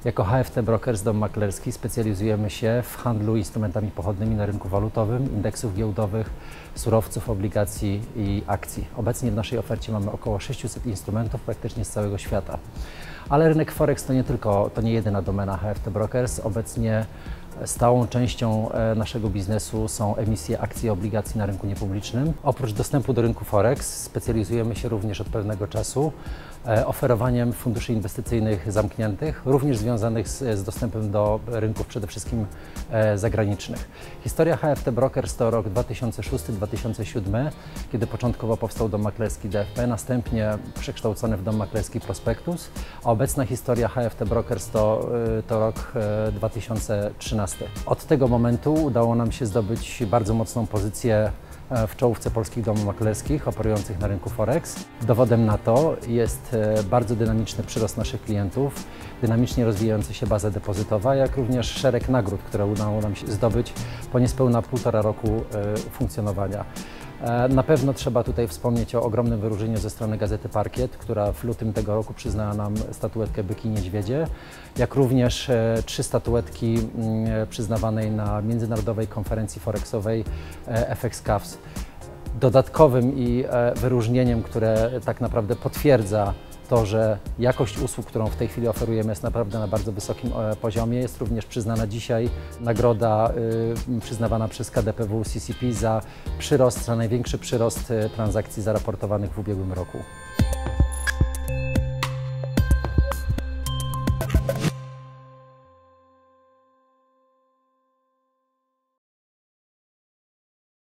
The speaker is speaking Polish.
Jako HFT Brokers, dom maklerski, specjalizujemy się w handlu instrumentami pochodnymi na rynku walutowym, indeksów giełdowych, surowców, obligacji i akcji. Obecnie w naszej ofercie mamy około 600 instrumentów praktycznie z całego świata. Ale rynek Forex to nie jedyna domena HFT Brokers. Obecnie stałą częścią naszego biznesu są emisje akcji i obligacji na rynku niepublicznym. Oprócz dostępu do rynku Forex specjalizujemy się również od pewnego czasu oferowaniem funduszy inwestycyjnych zamkniętych, również związanych z dostępem do rynków przede wszystkim zagranicznych. Historia HFT Brokers to rok 2006-2007, kiedy początkowo powstał dom maklerski DFP, następnie przekształcony w dom maklerski Prospektus, a obecna historia HFT Brokers to rok 2013. Od tego momentu udało nam się zdobyć bardzo mocną pozycję w czołówce polskich domów maklerskich operujących na rynku Forex. Dowodem na to jest bardzo dynamiczny przyrost naszych klientów, dynamicznie rozwijająca się baza depozytowa, jak również szereg nagród, które udało nam się zdobyć po niespełna 1,5 roku funkcjonowania. Na pewno trzeba tutaj wspomnieć o ogromnym wyróżnieniu ze strony Gazety Parkiet, która w lutym tego roku przyznała nam statuetkę Byki i Niedźwiedzie, jak również 3 statuetki przyznawanej na międzynarodowej konferencji forexowej FX CAFS. Dodatkowym wyróżnieniem, które tak naprawdę potwierdza to, że jakość usług, którą w tej chwili oferujemy, jest naprawdę na bardzo wysokim poziomie. Jest również przyznana dzisiaj nagroda przyznawana przez KDPW CCP za największy przyrost transakcji zaraportowanych w ubiegłym roku.